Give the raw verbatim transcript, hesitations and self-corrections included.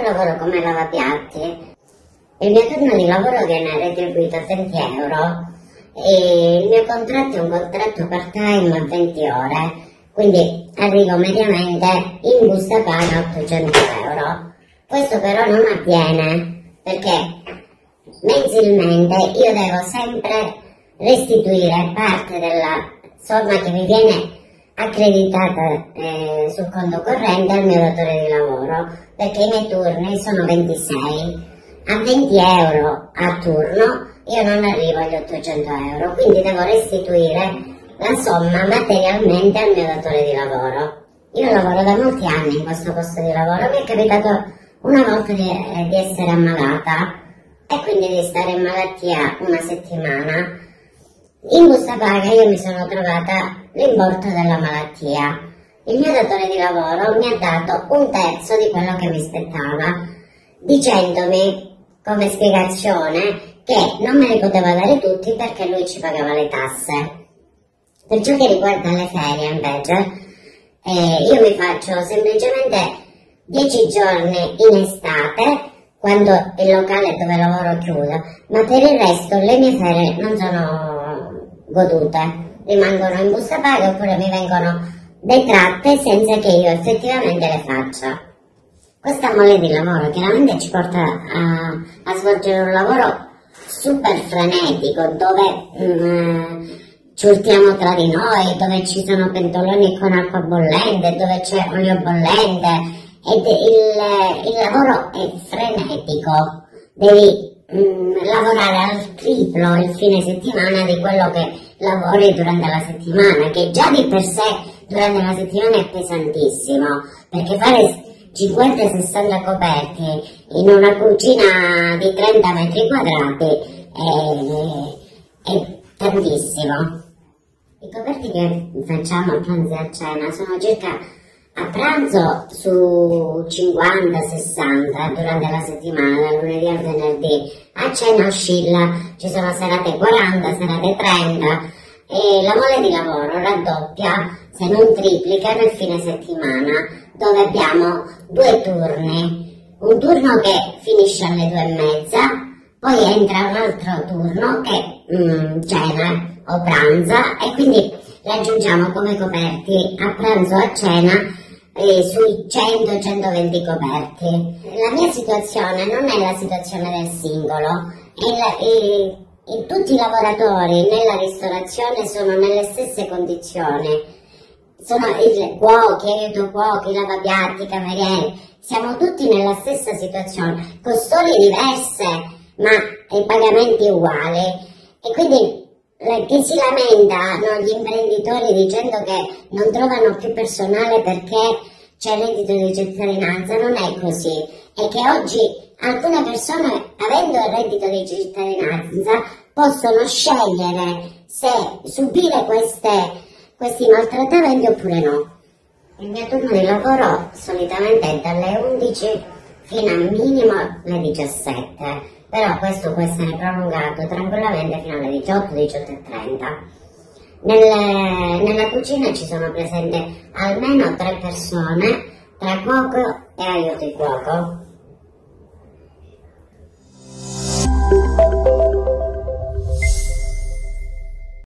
lavoro come lavapiatti. Il mio turno di lavoro viene retribuito a venti euro e il mio contratto è un contratto part-time a venti ore, quindi arrivo mediamente in busta paga a ottocento euro. Questo però non avviene perché mensilmente io devo sempre restituire parte della somma che mi viene accreditata eh, sul conto corrente al mio datore di lavoro, perché i miei turni sono ventisei. A venti euro a turno io non arrivo agli ottocento euro, quindi devo restituire la somma materialmente al mio datore di lavoro. Io lavoro da molti anni in questo posto di lavoro, mi è capitato una volta di, eh, di essere ammalata e quindi di stare in malattia una settimana. In busta paga io mi sono trovata l'importo della malattia. Il mio datore di lavoro mi ha dato un terzo di quello che mi spettava, dicendomi come spiegazione che non me li poteva dare tutti perché lui ci pagava le tasse. Per ciò che riguarda le ferie invece, eh, io mi faccio semplicemente dieci giorni in estate, quando il locale dove lavoro chiude, ma per il resto le mie ferie non sono godute, rimangono in busta paga oppure mi vengono detratte senza che io effettivamente le faccia. Questa mole di lavoro chiaramente ci porta a, a svolgere un lavoro super frenetico, dove mm, ci urtiamo tra di noi, dove ci sono pentoloni con acqua bollente, dove c'è olio bollente, ed il, il lavoro è frenetico, devi mm, lavorare al triplo il fine settimana di quello che lavori durante la settimana, che già di per sé durante la settimana è pesantissimo, perché fare cinquanta sessanta coperti in una cucina di trenta metri quadrati è, è tantissimo. I coperti che facciamo a pranzo e a cena sono circa a pranzo su cinquanta sessanta durante la settimana, da lunedì al venerdì. A cena oscilla, ci sono serate quaranta, serate trenta e la mole di lavoro raddoppia, se non triplica, nel fine settimana, dove abbiamo due turni, un turno che finisce alle due e mezza, poi entra un altro turno che mm, cena o pranza e quindi raggiungiamo come coperti a pranzo o a cena eh, sui cento centoventi coperti. La mia situazione non è la situazione del singolo, è la, è, è, tutti i lavoratori nella ristorazione sono nelle stesse condizioni. Sono i cuochi, aiuto cuochi, lavapiatti, camerieri, siamo tutti nella stessa situazione, con storie diverse, ma i pagamenti uguali. E quindi che si lamentano gli imprenditori dicendo che non trovano più personale perché c'è il reddito di cittadinanza, non è così. È che oggi alcune persone, avendo il reddito di cittadinanza, possono scegliere se subire queste questi maltrattamenti oppure no. Il mio turno di lavoro solitamente è dalle undici fino al minimo alle diciassette, però questo può essere prolungato tranquillamente fino alle diciotto, diciotto e trenta. Nelle, nella cucina ci sono presenti almeno tre persone, tra cuoco e aiuto di cuoco.